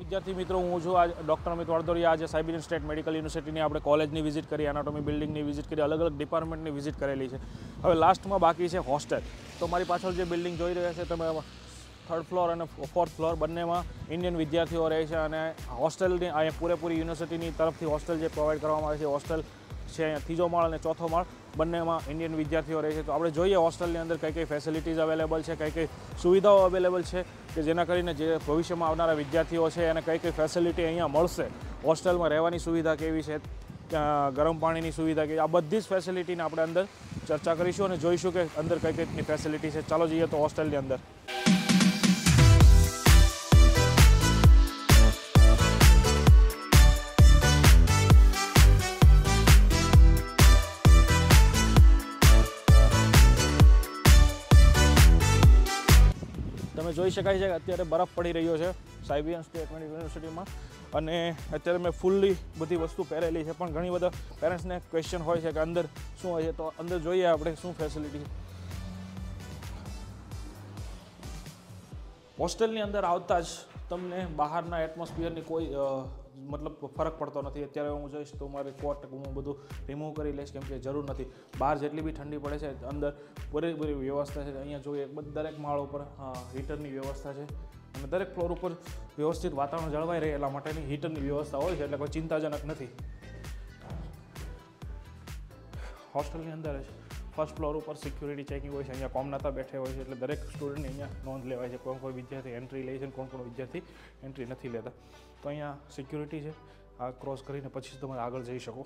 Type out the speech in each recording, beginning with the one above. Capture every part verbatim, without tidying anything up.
વિદ્યાર્થી મિત્રો, હું છું આજ ડૉક્ટર અમિત વાળદોરિયા. આજે સાયબેરિયન સ્ટેટ મેડિકલ યુનિવર્સિટીની આપણે કોલેજની વિઝિટ કરી, એનાટોમી બિલ્ડિંગની વિઝિટ કરી, અલગ અલગ ડિપાર્ટમેન્ટની વિઝિટ કરેલી છે. હવે લાસ્ટમાં બાકી છે હોસ્ટેલ. તો મારી પાછળ જે બિલ્ડિંગ જોઈ રહ્યા છે તમે, થર્ડ ફ્લોર અને ફોર્થ ફ્લોર બંનેમાં ઇન્ડિયન વિદ્યાર્થીઓ રહે છે. અને હોસ્ટેલની અહીંયા પૂરેપૂરી યુનિવર્સિટીની તરફથી હોસ્ટેલ જે પ્રોવાઈડ કરવામાં આવે છે, હોસ્ટેલ છે અહીંયા ત્રીજો માળ અને ચોથો માળ બંનેમાં ઇન્ડિયન વિદ્યાર્થીઓ રહે છે. તો આપણે જોઈએ હોસ્ટેલની અંદર કઈ કઈ ફેસિલિટીઝ અવેલેબલ છે, કઈ કઈ સુવિધાઓ અવેલેબલ છે કે જેના કરીને જે ભવિષ્યમાં આવનારા વિદ્યાર્થીઓ છે એને કઈ કઈ ફેસિલિટી અહીંયા મળશે, હોસ્ટેલમાં રહેવાની સુવિધા કેવી છે, ગરમ પાણીની સુવિધા કેવી, આ બધી જ ફેસિલિટીને આપણે અંદર ચર્ચા કરીશું અને જોઈશું કે અંદર કઈ કઈની ફેસિલિટી છે. ચાલો જઈએ તો હોસ્ટેલની અંદર. તમે જોઈ શકાય છે કે અત્યારે બરફ પડી રહ્યો છે સાયબેરિયન સ્ટેટ મેડિકલ યુનિવર્સિટીમાં, અને અત્યારે મેં ફૂલ્લી બધી વસ્તુ પહેરેલી છે. પણ ઘણી બધા પેરેન્ટ્સને ક્વેશ્ચન હોય છે કે અંદર શું હોય છે, તો અંદર જોઈએ આપણે શું ફેસિલિટી. હોસ્ટેલની અંદર આવતા જ તમને બહારના એટમોસ્ફિયરની કોઈ મતલબ ફરક પડતો નથી. અત્યારે હું જઈશ તો મારે કોટ હું બધું રિમૂવ કરી લઈશ, કેમ કે જરૂર નથી. બહાર જેટલી બી ઠંડી પડે છે, અંદર પૂરેપૂરી વ્યવસ્થા છે. અહીંયા જોઈએ દરેક માળ ઉપર હીટરની વ્યવસ્થા છે, અને દરેક ફ્લોર ઉપર વ્યવસ્થિત વાતાવરણ જળવાઈ રહે એટલા માટેની હીટરની વ્યવસ્થા હોય છે, એટલે કોઈ ચિંતાજનક નથી. હોસ્ટેલની અંદર જ ફર્સ્ટ ફ્લોર ઉપર સિક્યુરિટી ચેકિંગ હોય છે. અહીંયા કોમનાતા બેઠે હોય છે, એટલે દરેક સ્ટુડન્ટની અહીંયા નોંધ લેવાય છે. કોણ કોઈ વિદ્યાર્થી એન્ટ્રી લે છે અને કોણ કોણ વિદ્યાર્થી એન્ટ્રી નથી લેતા. તો અહીંયા સિક્યુરિટી છે, આ ક્રોસ કરીને પછી તમે આગળ જઈ શકો.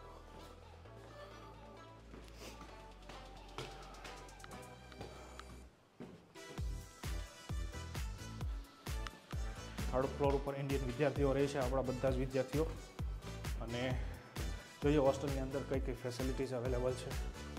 થર્ડ ફ્લોર ઉપર ઇન્ડિયન વિદ્યાર્થીઓ રહે છે, આપણા બધા જ વિદ્યાર્થીઓ. અને જોઈએ હોસ્ટેલની અંદર કઈ કઈ ફેસિલિટીઝ અવેલેબલ છે.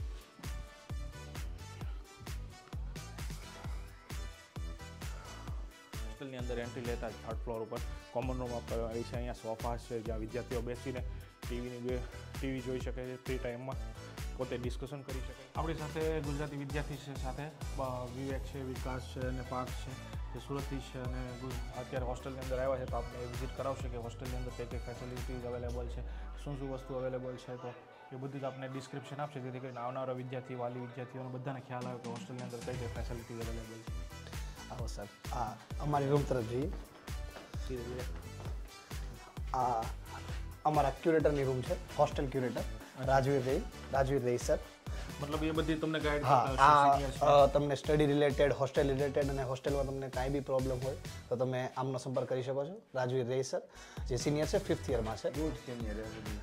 હોસ્ટેલની અંદર એન્ટ્રી લેતા જ થર્ડ ફ્લોર ઉપર કોમન રૂમ આપવામાં છે. અહીંયા સોફા છે, જ્યાં વિદ્યાર્થીઓ બેસીને ટીવીની ટીવી જોઈ શકે છે, ફ્રી ટાઈમમાં પોતે ડિસ્કશન કરી શકે. આપણી સાથે ગુજરાતી વિદ્યાર્થી છે, સાથે વિવેક છે, વિકાસ છે અને પાર્થ છે, જે સુરતથી છે, અને અત્યારે હોસ્ટેલની અંદર આવ્યા છે. તો આપણે વિઝિટ કરાવશે કે હોસ્ટેલની અંદર કઈ કઈ ફેસિલિટીઝ અવેલેબલ છે, શું શું વસ્તુ અવેલેબલ છે. તો એ બધું જ આપણે ડિસ્ક્રિપ્શન આપશે, જેથી કરીને આવનારા વિદ્યાર્થી, વાલી વિદ્યાર્થીઓને બધાને ખ્યાલ આવે કે હોસ્ટેલની અંદર કઈ કઈ ફેસિલિટીઝ અવેલેબલ છે. આવો સર, હા અમારી રૂમ તરફ જઈએ. આ અમારા ક્યુરેટરની રૂમ છે, હોસ્ટેલ ક્યુરેટર રાજવીર રહી રાજવીર રહી સર. મતલબ એ બધી તમને ગાઈડ હા, તમને સ્ટડી રિલેટેડ, હોસ્ટેલ રિલેટેડ અને હોસ્ટેલમાં તમને કાંઈ બી પ્રોબ્લેમ હોય તો તમે આમનો સંપર્ક કરી શકો છો. રાજવીર રહી સર, જે સિનિયર છે, ફિફ્થ યરમાં છે. Good senior.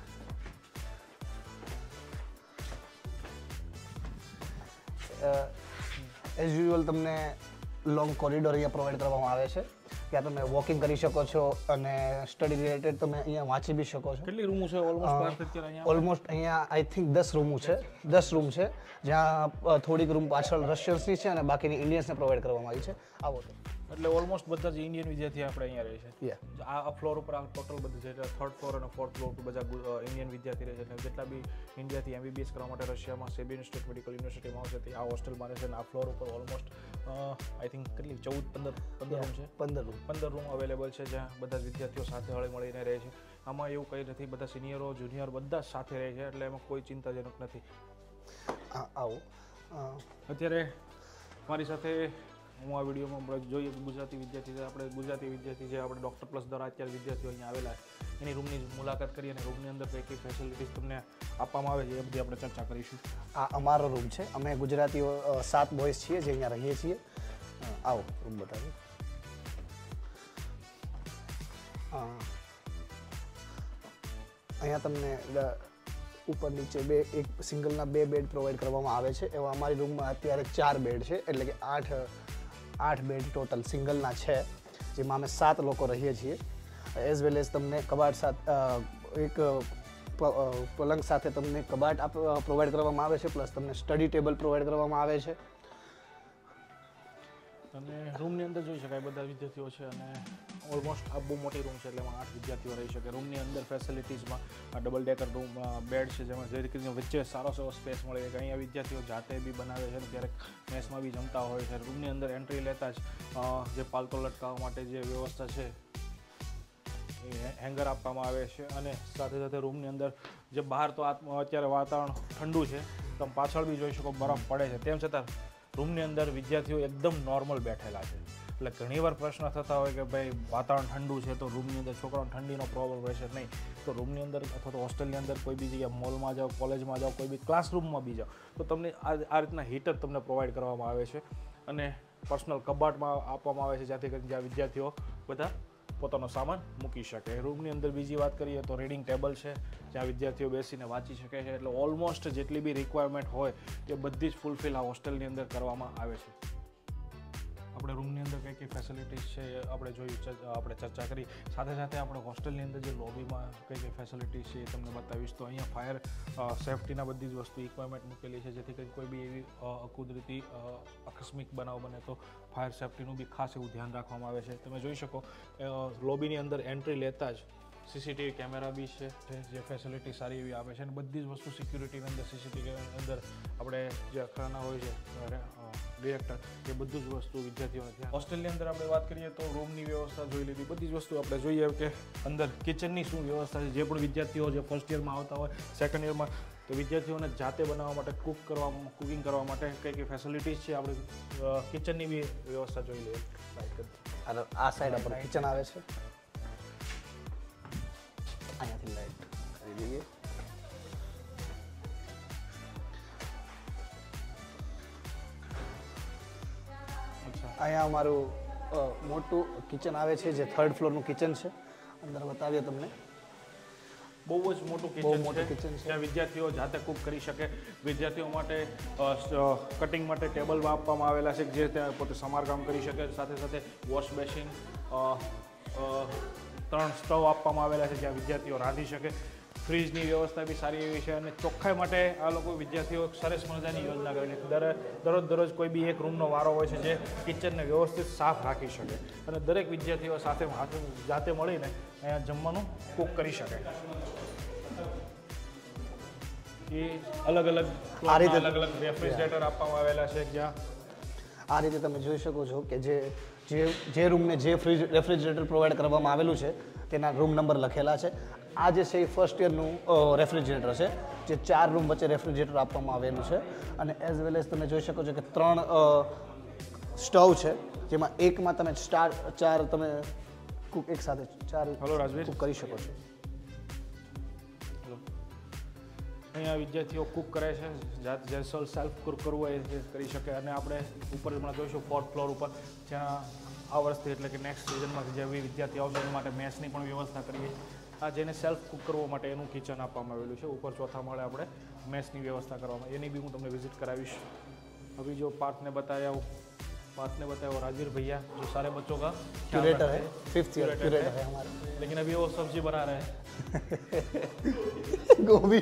એઝ યુઝ્યુઅલ તમને લોંગ કોરિડોર અહીંયા પ્રોવાઈડ કરવામાં આવે છે, ત્યાં તમે વોકિંગ કરી શકો છો અને સ્ટડી રિલેટેડ તમે અહીંયા વાંચી બી શકો છો. કેટલી રૂમો છે? ઓલમોસ્ટ ઓલમોસ્ટ અહીંયા આઈ થિંક દસ રૂમો છે, દસ રૂમ છે, જ્યાં થોડીક રૂમ પાછળ રશિયન્સની છે અને બાકીની ઇન્ડિયન્સને પ્રોવાઈડ કરવામાં આવી છે. આવો તો એટલે ઓલમોસ્ટ બધા જ ઇન્ડિયન વિદ્યાર્થી આપણે અહીંયા રહે છે. આ ફ્લોર ઉપર આ ટોટલ બધું છે, થર્ડ ફ્લોર અને ફોર્થ ફ્લોર ઉપર બધા ઇન્ડિયન વિદ્યાર્થી રહે છે. એટલે જેટલા બી ઇન્ડિયાથી એમબીબીએસ કરવા માટે રશિયામાં સેબિયન સ્ટેટ મેડિકલ યુનિવર્સિટીમાં આવશે તે આ હોસ્ટેલમાં રહે છે. અને આ ફ્લોર ઉપર ઓલમોસ્ટ આઈ થિંક કેટલી ચૌદ પંદર પંદર રૂમ છે, પંદર રૂમ પંદર રૂમ અવેલેબલ છે, જ્યાં બધા વિદ્યાર્થીઓ સાથે હળી મળીને રહે છે. આમાં એવું કંઈ નથી, બધા સિનિયરો જુનિયર બધા જ સાથે રહે છે, એટલે એમાં કોઈ ચિંતાજનક નથી. આવો અત્યારે મારી સાથે હું આ વિડીયોમાં જોઈએ ગુજરાતી વિદ્યાર્થી છે. આપણે ગુજરાતી વિદ્યાર્થી છે, આપણે ડૉક્ટર પ્લસ દ્વારા અત્યારે વિદ્યાર્થીઓ અહીંયા આવેલા છે, એની રૂમની મુલાકાત કરી અને રૂમની અંદર કઈ કઈ ફેસિલિટીઝ તમને આપવામાં આવે છે એ બધી આપણે ચર્ચા કરીશું. આ અમારો રૂમ છે, અમે ગુજરાતીઓ સાત બોયઝ છીએ જે અહીંયા રહીએ છીએ. આવો રૂમ બતાવીએ. અહીંયા તમને ઉપર નીચે બે એક સિંગલના બે બેડ પ્રોવાઈડ કરવામાં આવે છે. એવા અમારી રૂમમાં અત્યારે ચાર બેડ છે, એટલે કે આઠ આઠ બેડ ટોટલ સિંગલના છે, જેમાં અમે સાત લોકો રહીએ છીએ. એઝ વેલ એઝ તમને કબાટ સાથે એક પલંગ સાથે તમને કબાટ પ્રોવાઈડ કરવામાં આવે છે, પ્લસ તમને સ્ટડી ટેબલ પ્રોવાઈડ કરવામાં આવે છે. અને રૂમની અંદર જોઈ શકાય બધા વિદ્યાર્થીઓ છે, અને ઓલમોસ્ટ આ બહુ મોટી રૂમ છે, એટલે એમાં આઠ વિદ્યાર્થીઓ રહી શકે. રૂમની અંદર ફેસિલિટીઝમાં આ ડબલ ડેકર રૂમ બેડ છે, જેમાં જે રીતે વચ્ચે સારો સારો સ્પેસ મળે છે. અહીંયા વિદ્યાર્થીઓ જાતે બી બનાવે છે અને ક્યારેક મેસમાં બી જમતા હોય છે. રૂમની અંદર એન્ટ્રી લેતા જ જે પાલતો લટકાવવા માટે જે વ્યવસ્થા છે હેંગર આપવામાં આવે છે અને સાથે સાથે રૂમની અંદર જે બહાર તો અત્યારે વાતાવરણ ઠંડુ છે, તમે પાછળ બી જોઈ શકો બરફ પડે છે, તેમ છતાં રૂમની અંદર વિદ્યાર્થીઓ એકદમ નોર્મલ બેઠેલા છે. એટલે ઘણીવાર પ્રશ્ન થતા હોય કે ભાઈ વાતાવરણ ઠંડુ છે તો રૂમની અંદર છોકરાઓને ઠંડીનો પ્રોબ્લેમ રહેશે નહીં. તો રૂમની અંદર અથવા તો હોસ્ટેલની અંદર કોઈ બી જગ્યાએ મોલમાં જાઓ, કોલેજમાં જાઓ, કોઈ બી ક્લાસરૂમમાં બી જાઓ તો તમને આ આ રીતના હીટર તમને પ્રોવાઈડ કરવામાં આવે છે અને પર્સનલ કબાટમાં આપવામાં આવે છે જ્યાંથી કરીને જ્યાં વિદ્યાર્થીઓ બધા પોતાનો સામાન મૂકી શકે. રૂમની અંદર બીજી વાત કરીએ તો રીડિંગ ટેબલ છે જ્યાં વિદ્યાર્થીઓ બેસીને વાંચી શકે છે. એટલે ઓલમોસ્ટ જેટલી બી રિક્વાયરમેન્ટ હોય એ બધી જ ફૂલફિલ આ હોસ્ટેલની અંદર કરવામાં આવે છે. આપણે રૂમની અંદર કઈ કઈ ફેસિલિટીઝ છે એ આપણે જોયું, આપણે ચર્ચા કરી. સાથે સાથે આપણે હોસ્ટેલની અંદર જે લોબીમાં કઈ કઈ ફેસિલિટીઝ છે એ તમને બતાવીશ. તો અહીંયા ફાયર સેફટીના બધી જ વસ્તુ રિક્વાયરમેન્ટ મૂકેલી છે જેથી કરી કોઈ બી એવી અકુદરતી આકસ્મિક બનાવ બને તો ફાયર સેફટીનું બી ખાસ એવું ધ્યાન રાખવામાં આવે છે. તમે જોઈ શકો લોબીની અંદર એન્ટ્રી લેતા જ સીસીટીવી કેમેરા બી છે જે ફેસિલિટી સારી એવી આપે છે અને બધી જ વસ્તુ સિક્યુરિટીની અંદર સીસીટીવીની અંદર આપણે જે અખરાના હોય છે ડિરેક્ટર એ બધું જ વસ્તુ વિદ્યાર્થીઓને ધ્યાન. હોસ્ટેલની અંદર આપણે વાત કરીએ તો રૂમની વ્યવસ્થા જોઈ લીધી, બધી જ વસ્તુ આપણે જોઈએ કે અંદર કિચનની શું વ્યવસ્થા છે. જે પણ વિદ્યાર્થીઓ જે ફર્સ્ટ યરમાં આવતા હોય, સેકન્ડ યરમાં, તો વિદ્યાર્થીઓને જાતે બનાવવા માટે, કુક કરવા કુકિંગ કરવા માટે કઈ કઈ ફેસિલિટીઝ છે આપણે કિચનની બી વ્યવસ્થા જોઈ લઈએ. આ સાઈડ પર કિચન આવે છે, અહીંયાથી લાઈટ કરી દઈએ. અહીંયા અમારું મોટું કિચન આવે છે જે થર્ડ ફ્લોરનું કિચન છે. અંદર બતાવીએ તમને. બહુ જ મોટું કિચન છે જ્યાં વિદ્યાર્થીઓ જાતે કુક કરી શકે. વિદ્યાર્થીઓ માટે કટિંગ માટે ટેબલ આપવામાં આવેલા છે જે ત્યાં પોતે સમારકામ કરી શકે. સાથે સાથે વોશ બેસિન, ત્રણ સ્ટવ આપવામાં આવેલા છે જ્યાં વિદ્યાર્થીઓ રાંધી શકે. ફ્રીજની વ્યવસ્થા બી સારી એવી છે અને ચોખ્ખાઈ માટે આ લોકો વિદ્યાર્થીઓ સરસ મજાની યોજના કરેલી છે. દર દરરોજ દરરોજ કોઈ બી એક રૂમનો વારો હોય છે જે કિચનને વ્યવસ્થિત સાફ રાખી શકે અને દરેક વિદ્યાર્થીઓ સાથે જાતે મળીને અહીંયા જમવાનું કુક કરી શકે. એ અલગ અલગ આ રીતે અલગ અલગ રેફ્રિજરેટર આપવામાં આવેલા છે જ્યાં આ રીતે તમે જોઈ શકો છો કે જે જે જે રૂમને જે ફ્રીજ રેફ્રિજરેટર પ્રોવાઈડ કરવામાં આવેલું છે તેના રૂમ નંબર લખેલા છે. આ જે છે એ ફર્સ્ટ યરનું રેફ્રિજરેટર છે જે ચાર રૂમ વચ્ચે રેફ્રિજરેટર આપવામાં આવેલું છે અને એઝ વેલ એઝ તમે જોઈ શકો છો કે ત્રણ સ્ટવ છે જેમાં એકમાં તમે ચાર ચાર તમે કુક એક સાથે ચાર કુક કરી શકો છો. અહીંયા વિદ્યાર્થીઓ કુક કરે છે, જાત જે સેલ્ફ કુક કરવું હોય એ કરી શકે. અને આપણે ઉપર હમણાં જોઈશું ફોર્થ ફ્લોર ઉપર જ્યાં આ વર્ષથી એટલે કે નેક્સ્ટ સિઝનમાં જે વિદ્યાર્થી આવશે એના માટે મેસની પણ વ્યવસ્થા કરીએ. આ જેને સેલ્ફ કુક કરવા માટે એનું કિચન આપવામાં આવેલું છે. ઉપર ચોથા માળે આપણે મેસની વ્યવસ્થા કરવામાં, એની બી હું તમને વિઝિટ કરાવીશ. अभी जो पार्थ ने बताया वो पार्थ ने बताया वो राजवीर भैया जो सारे बच्चों का क्यूरेटर है, फिफ्थ ईयर क्यूरेटर है हमारे. लेकिन अभी वो सब्जी बना रहे हैं गोभी.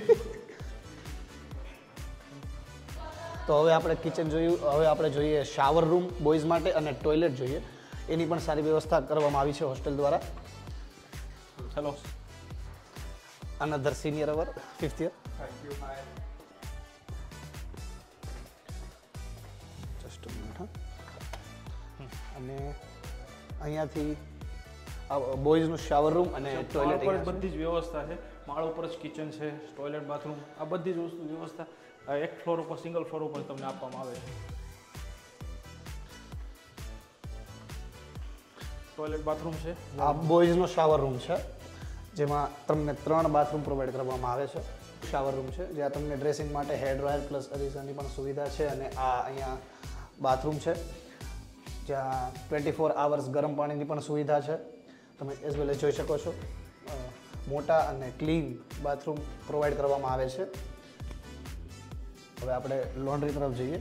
તો હવે આપણે કિચન જોયું, હવે આપણે જોઈએ શાવર રૂમ બોયઝ માટે અને ટોયલેટ જોઈએ. એની પણ સારી વ્યવસ્થા કરવામાં આવી છે હોસ્ટેલ દ્વારા. ચલો another senior our fifth year. Just minute. હા, અને અહીંયાથી બોયઝનું શાવર રૂમ અને ટોયલેટ બધી જ વ્યવસ્થા છે. માળ ઉપર જ કિચન છે, ટોયલેટ બાથરૂમ, આ બધી જ વસ્તુ વ્યવસ્થા એક ફ્લોર ઉપર સિંગલ ફ્લોર ઉપર તમને આપવામાં આવે છે. ટોયલેટ બાથરૂમ છે, આ બોયઝનો શાવર રૂમ છે જેમાં તમને ત્રણ બાથરૂમ પ્રોવાઈડ કરવામાં આવે છે. શાવર રૂમ છે જ્યાં તમને ડ્રેસિંગ માટે હેર ડ્રાયર પ્લસ અરીસાની પણ સુવિધા છે અને આ અહીંયા બાથરૂમ છે જ્યાં ટ્વેન્ટી ફોર આવર્સ ગરમ પાણીની પણ સુવિધા છે. તમે એઝ વેલ એઝ જોઈ શકો છો મોટા અને ક્લીન બાથરૂમ પ્રોવાઈડ કરવામાં આવે છે. હવે આપણે લોન્ડ્રી તરફ જઈએ.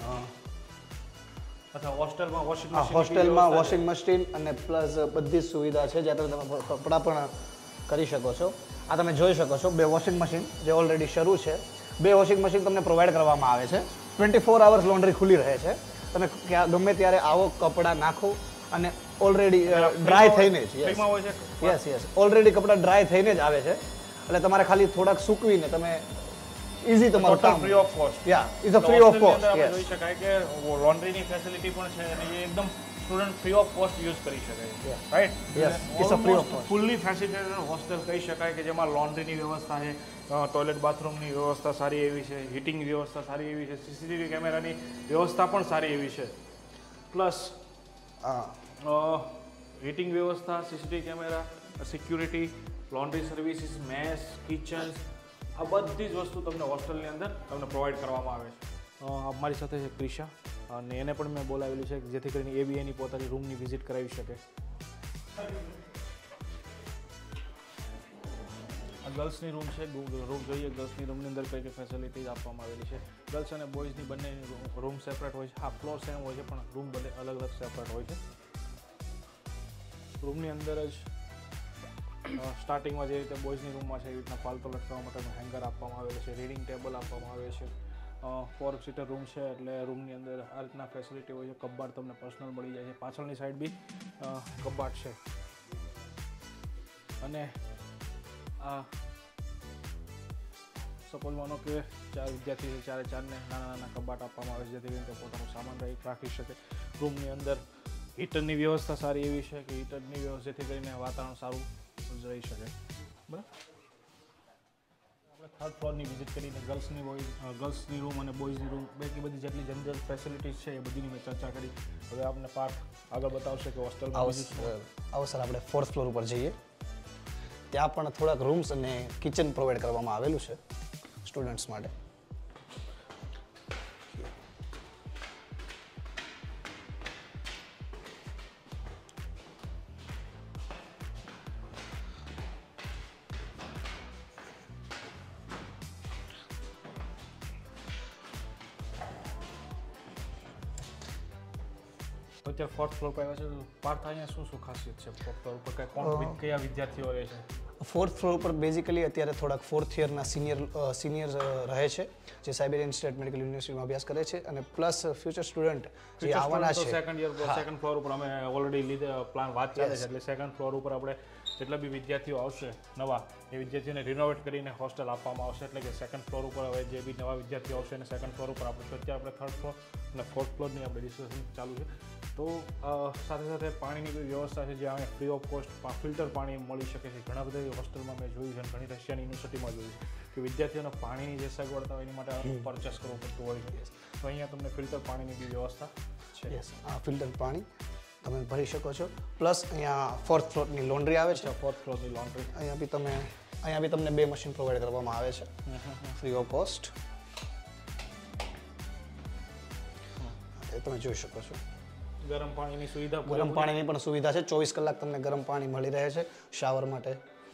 અચ્છા, હોસ્ટેલમાં વોશિંગ મશીન હોસ્ટેલમાં વોશિંગ મશીન અને પ્લસ બધી જ સુવિધા છે જ્યાં તમે કપડાં પણ કરી શકો છો. આ તમે જોઈ શકો છો બે વોશિંગ મશીન જે ઓલરેડી શરૂ છે. બે વોશિંગ મશીન તમને પ્રોવાઈડ કરવામાં આવે છે. ટ્વેન્ટી ફોર આવર્સ લોન્ડ્રી ખુલ્લી રહે છે. તમે ગમે ત્યારે આવો, કપડાં નાખો અને ઓલરેડી ડ્રાય થઈને જ યસ યસ ઓલરેડી કપડાં ડ્રાય થઈને જ આવે છે. એટલે તમારે ખાલી થોડાક સૂકવીને તમે ઇઝી તમારું કામ free of cost. Yeah is a free of cost. જોઈ શકાય કે લોન્ડ્રીની ફેસિલિટી પણ છે અને એ એકદમ student free of cost use કરી શકે છે, right? Yes, it's a free of cost. Fully facilitated hostel કહી શકાય કે જેમાં લોન્ડ્રીની વ્યવસ્થા છે, ટોયલેટ બાથરૂમની વ્યવસ્થા સારી એવી છે, હીટિંગ વ્યવસ્થા સારી એવી છે, સીસીટીવી કેમેરાની વ્યવસ્થા પણ સારી એવી છે, પ્લસ હીટિંગ વ્યવસ્થા, CCTV camera, security, laundry services, mess, kitchen, આ બધી જ વસ્તુ તમને હોસ્ટેલની અંદર તમને પ્રોવાઈડ કરવામાં આવે છે. મારી સાથે છે ક્રિશા, અને એને પણ મેં બોલાવેલી છે જેથી કરીને એ બી એની પોતાની રૂમની વિઝિટ કરાવી શકે. આ ગર્લ્સની રૂમ છે. રૂમ જોઈએ ગર્લ્સની રૂમની અંદર કઈ કઈ ફેસિલિટીઝ આપવામાં આવેલી છે. ગર્લ્સ અને બોયઝની બંનેની રૂમ સેપરેટ હોય છે. હા, ફ્લોર સેમ હોય છે પણ રૂમ બંને અલગ અલગ સેપરેટ હોય છે. રૂમની અંદર જ સ્ટાર્ટિંગમાં જે રીતે બોયઝની રૂમમાં છે એ રીતના પાલતો લટકાવવા માટેનું હેંગર આપવામાં આવેલું છે, રીડિંગ ટેબલ આપવામાં આવે છે. ફોર સીટર રૂમ છે એટલે રૂમની અંદર આ રીતના ફેસિલિટી હોય છે. કબાટ તમને પર્સનલ મળી જાય છે. પાછળની સાઈડ બી કબાટ છે. અને આ સપોઝ માનો કે ચાર વિદ્યાર્થી છે, ચારે ચારને નાના નાના કબાટ આપવામાં આવે છે જેથી કરીને પોતાનો સામાન રાખી શકે. રૂમની અંદર હીટરની વ્યવસ્થા સારી એવી છે કે હીટરની વ્યવસ્થા જેથી કરીને વાતાવરણ સારું રહી શકે. બરાબર, આપણે થર્ડ ફ્લોરની વિઝિટ કરીને ગર્લ્સની બોયઝ ગર્લ્સની રૂમ અને બોયઝની રૂમ બાકી બધી જેટલી જનરલ ફેસિલિટીઝ છે એ બધીની મેં ચર્ચા કરી. હવે આપણે પાર્ટ આગળ બતાવશે કે હોસ્ટેલમાં આવો સર, આપણે ફોર્થ ફ્લોર ઉપર જઈએ. ત્યાં પણ થોડાક રૂમ્સ અને કિચન પ્રોવાઈડ કરવામાં આવેલું છે સ્ટુડન્ટ્સ માટે. તો અત્યારે ફોર્થ ફ્લોર પર આવ્યા છે. પાર્થ અહીંયા શું શું ખાસિયત છે ફોર્થ ફ્લોર ઉપર? કઈ કોણ કયા વિદ્યાર્થીઓ રહે છે? ફોર્થ ફ્લોર પર બેઝિકલી અત્યારે થોડાક ફોર્થ યરના સિનિયર સિનિયર રહે છે જે સાયબેરિયન સ્ટેટ મેડિકલ યુનિવર્સિટીમાં અભ્યાસ કરે છે, અને પ્લસ ફ્યુચર સ્ટુડન્ટ જે આવવાના છે. સેકન્ડ યર સેકન્ડ ફ્લોર ઉપર અમે ઓલરેડી લીધે પ્લાન વાત ચાલે છે એટલે સેકન્ડ ફ્લોર ઉપર આપણે જેટલા બી વિદ્યાર્થીઓ આવશે નવા એ વિદ્યાર્થીઓને રિનોવેટ કરીને હોસ્ટેલ આપવામાં આવશે. એટલે કે સેકન્ડ ફ્લોર ઉપર હવે જે બી નવા વિદ્યાર્થીઓ આવશે અને સેકન્ડ ફ્લોર ઉપર આપણે અત્યારે આપણે થર્ડ ફ્લોર અને ફોર્થ ફ્લોરની આપણે ડિસ્કશન ચાલુ છે. તો સાથે સાથે પાણીની કોઈ વ્યવસ્થા છે જ્યાં ફ્રી ઓફ કોસ્ટ ફિલ્ટર પાણી મળી શકે છે. ઘણા બધા હોસ્ટેલમાં મેં જોયું છે અને ઘણી રશિયાની યુનિવર્સિટીમાં જોયું છે કે વિદ્યાર્થીઓને પાણીની જે સગવડતા હોય એની માટે પરચેસ કરવું પડતું હોય છે. તો અહીંયા તમને ફિલ્ટર પાણીની બી વ્યવસ્થા છે. યસ, આ ફિલ્ટર પાણી તમે ભરી શકો છો. પ્લસ અહીંયા ફોર્થ ફ્લોરની લોન્ડ્રી આવે છે. ફોર્થ ફ્લોરની લોન્ડ્રી અહીંયા બી તમે અહીંયા બી તમને બે મશીન પ્રોવાઈડ કરવામાં આવે છે ફ્રી ઓફ કોસ્ટ. એ તમે જોઈ શકો છો. ગરમ પાણીની સુવિધા ગરમ પાણીની પણ સુવિધા છે. ચોવીસ કલાક તમને ગરમ પાણી મળી રહે છે શાવર માટે.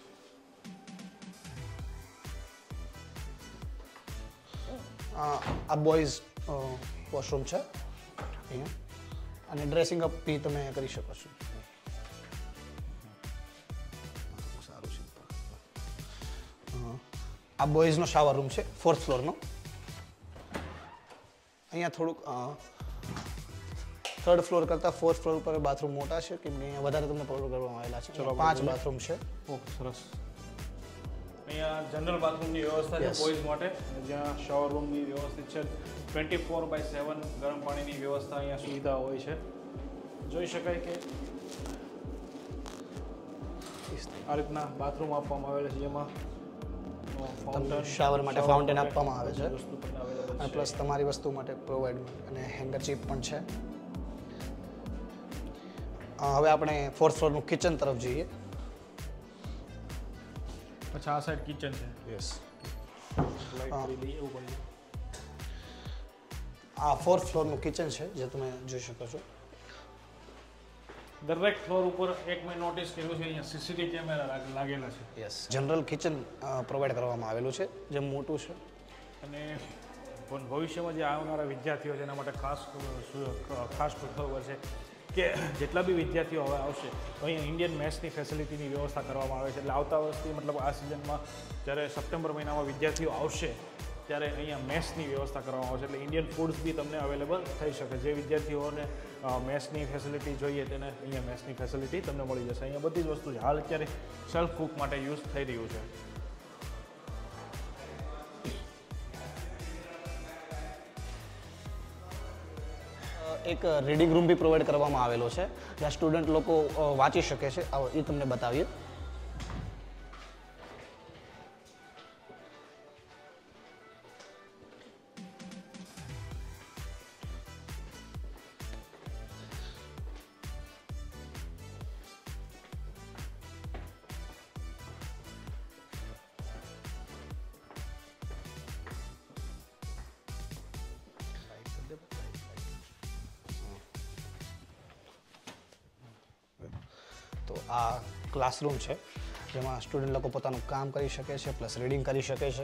આ બોયઝ વોશરૂમ છે અહીંયા, અને ડ્રેસિંગ અપ બી તમે કરી શકો છો. સારું છે. આ બોયઝનો શાવર રૂમ છે ફોર્થ ફ્લોરનો. અહીંયા થોડુંક થર્ડ ફ્લોર કરતાં ફોર્થ ફ્લોર ઉપર બાથરૂમ મોટા છે કે અહીંયા વધારે તમને પ્રોવાઈડ કરવામાં આવેલા છે. પાંચ બાથરૂમ છે. ઓકે, સરસ. અહીંયા જનરલ બાથરૂમની વ્યવસ્થા છે બોયઝ માટે, જ્યાં શાવર રૂમની વ્યવસ્થિત છે. ટ્વેન્ટી ફોર બાય સેવન ગરમ પાણીની વ્યવસ્થા અહીંયા સુવિધા હોય છે. જોઈ શકાય કે આ રીતના બાથરૂમ આપવામાં આવેલા છે જેમાં તમને શાવર માટે ફાઉન્ટેન આપવામાં આવે છે, અને પ્લસ તમારી વસ્તુ માટે પ્રોવાઈડ અને હેન્ગર ચીપ પણ છે. હવે આપણે ફોર્થ ફ્લોરનું કિચન તરફ જઈએ. અચ્છા, આ સાઈડ કિચન છે. યસ, એવું આ ફોર્થ ફ્લોરનું કિચન છે જે તમે જોઈ શકો છો. દરેક ફ્લોર ઉપર એક મેં નોટિસ કર્યું છે અહીંયા સીસીટીવી કેમેરા લાગેલા છે. યસ, જનરલ કિચન પ્રોવાઈડ કરવામાં આવેલું છે જે મોટું છે. અને ભવિષ્યમાં જે આવનારા વિદ્યાર્થીઓ છે એના માટે ખાસ ખાસ ખબર છે કે જેટલા બી વિદ્યાર્થીઓ હવે આવશે તો અહીંયા ઇન્ડિયન મેસની ફેસિલિટીની વ્યવસ્થા કરવામાં આવે છે. એટલે આવતા વર્ષથી મતલબ આ સિઝનમાં જ્યારે સપ્ટેમ્બર મહિનામાં વિદ્યાર્થીઓ આવશે ત્યારે અહીંયા મેસની વ્યવસ્થા કરવામાં આવશે. એટલે ઇન્ડિયન ફૂડ્સ બી તમને અવેલેબલ થઈ શકે. જે વિદ્યાર્થીઓને મેસની ફેસિલિટી જોઈએ તેને અહીંયા મેસની ફેસિલિટી તમને મળી જશે. અહીંયા બધી જ વસ્તુ છે. હાલ અત્યારે સેલ્ફ કુક માટે યુઝ થઈ રહ્યું છે. એક રીડિંગ રૂમ બી પ્રોવાઈડ કરવામાં આવેલો છે જ્યાં સ્ટુડન્ટ લોકો વાંચી શકે છે. આવો એ તમને બતાવીએ. તો આ ક્લાસરૂમ છે જેમાં સ્ટુડન્ટ લોકો પોતાનું કામ કરી શકે છે પ્લસ રીડિંગ કરી શકે છે.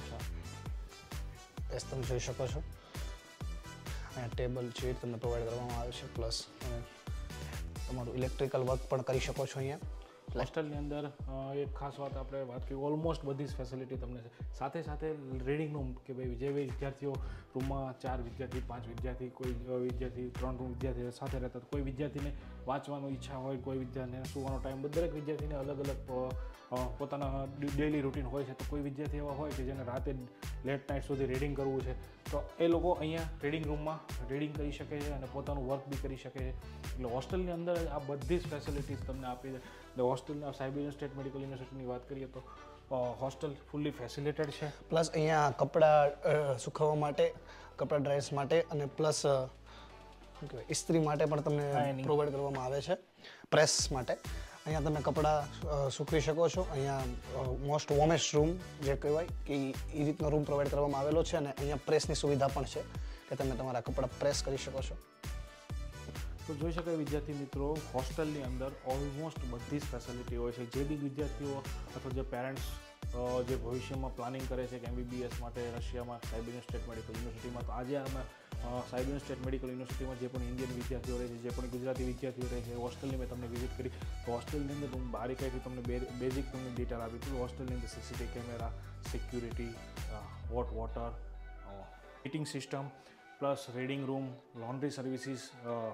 એસ તમે જોઈ શકો છો અહીંયા ટેબલ ચેર તમને પ્રોવાઈડ કરવામાં આવે છે પ્લસ તમારું ઇલેક્ટ્રિકલ વર્ક પણ કરી શકો છો અહીંયા. હોસ્ટેલની અંદર એક ખાસ વાત આપણે વાત કરીએ, ઓલમોસ્ટ બધી જ ફેસિલિટી તમને છે. સાથે સાથે રીડિંગ રૂમ કે ભાઈ જે વિદ્યાર્થીઓ રૂમમાં ચાર વિદ્યાર્થી પાંચ વિદ્યાર્થી કોઈ વિદ્યાર્થી ત્રણ રૂમ વિદ્યાર્થી સાથે રહેતા, કોઈ વિદ્યાર્થીને વાંચવાની ઈચ્છા હોય, કોઈ વિદ્યાર્થીને સુવાનો ટાઈમ, દરેક વિદ્યાર્થીને અલગ અલગ પોતાના ડેલી રૂટીન હોય છે. તો કોઈ વિદ્યાર્થી એવા હોય કે જેને રાતે લેટ નાઇટ સુધી રીડિંગ કરવું છે તો એ લોકો અહીંયા રીડિંગ રૂમમાં રીડિંગ કરી શકે છે અને પોતાનું વર્ક બી કરી શકે છે. એટલે હોસ્ટેલની અંદર આ બધી જ ફેસિલિટીઝ તમને આપી છે. એટલે હોસ્ટેલના સાયબેરિયન સ્ટેટ મેડિકલ યુનિવર્સિટીની વાત કરીએ તો હોસ્ટેલ ફૂલ્લી ફેસિલિટેડ છે. પ્લસ અહીંયા કપડાં સુકવવા માટે, કપડાં ડ્રેસ માટે અને પ્લસ ઇસ્ત્રી માટે પણ તમને પ્રોવાઈડ કરવામાં આવે છે. પ્રેસ માટે અહીંયા તમે કપડાં સૂકવી શકો છો. અહીંયા મોસ્ટ વોમેસ્ટ રૂમ જે કહેવાય કે એ રીતનો રૂમ પ્રોવાઈડ કરવામાં આવેલો છે અને અહીંયા પ્રેસની સુવિધા પણ છે કે તમે તમારા કપડાં પ્રેસ કરી શકો છો. તો જોઈ શકાય વિદ્યાર્થી મિત્રો, હોસ્ટેલની અંદર ઓલમોસ્ટ બધી જ ફેસિલિટી હોય છે. જે બી વિદ્યાર્થીઓ અથવા જે પેરેન્ટ્સ જે ભવિષ્યમાં પ્લાનિંગ કરે છે કે એમબીબીએસ માટે રશિયામાં સાયબેરિયન સ્ટેટ મેડિકલ યુનિવર્સિટીમાં, તો આજે અમે સાયબેરિયન સ્ટેટ મેડિકલ યુનિવર્સિટીમાં જે પણ ઇન્ડિયન વિદ્યાર્થીઓ રહે છે, જે પણ ગુજરાતી વિદ્યાર્થીઓ રહે છે, હોસ્ટેલની મેં તમને વિઝિટ કરી. તો હોસ્ટેલની અંદર હું બારીકાઈથી તમને બેઝિક તમને ડિટેલ આપી હતી. હોસ્ટેલની અંદર CCTV camera, security, hot water, heating system, plus reading room, laundry services,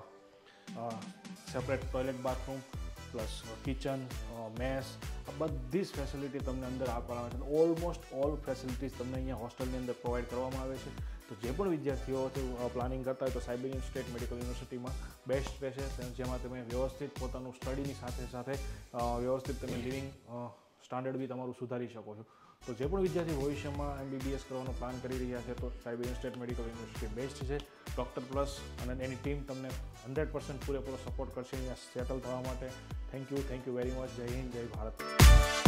separate toilet bathroom, plus kitchen, mess, આ બધી જ ફેસિલિટી તમને અંદર આપવામાં આવે છે. ઓલમોસ્ટ ઓલ ફેસિલિટીઝ તમને અહીંયા હોસ્ટેલની અંદર પ્રોવાઈડ કરવામાં આવે છે. તો જે પણ વિદ્યાર્થીઓ પ્લાનિંગ કરતા હોય તો સાયબેરિયન સ્ટેટ મેડિકલ યુનિવર્સિટીમાં બેસ્ટ રહેશે, જેમાં તમે વ્યવસ્થિત પોતાનું સ્ટડીની સાથે સાથે વ્યવસ્થિત તમે લિવિંગ સ્ટાન્ડર્ડ બી તમારું સુધારી શકો છો. તો જે પણ વિદ્યાર્થી ભવિષ્યમાં એમબીબીએસ કરવાનો પ્લાન કરી રહ્યા છે તો Siberian State Medical University best છે. ડૉક્ટર પ્લસ અને એની ટીમ તમને હંડ્રેડ પર્સન્ટ પૂરેપૂરો સપોર્ટ કરશે અહીંયા સેટલ થવા માટે. Thank you thank you very much. Jai Hind, જય ભારત.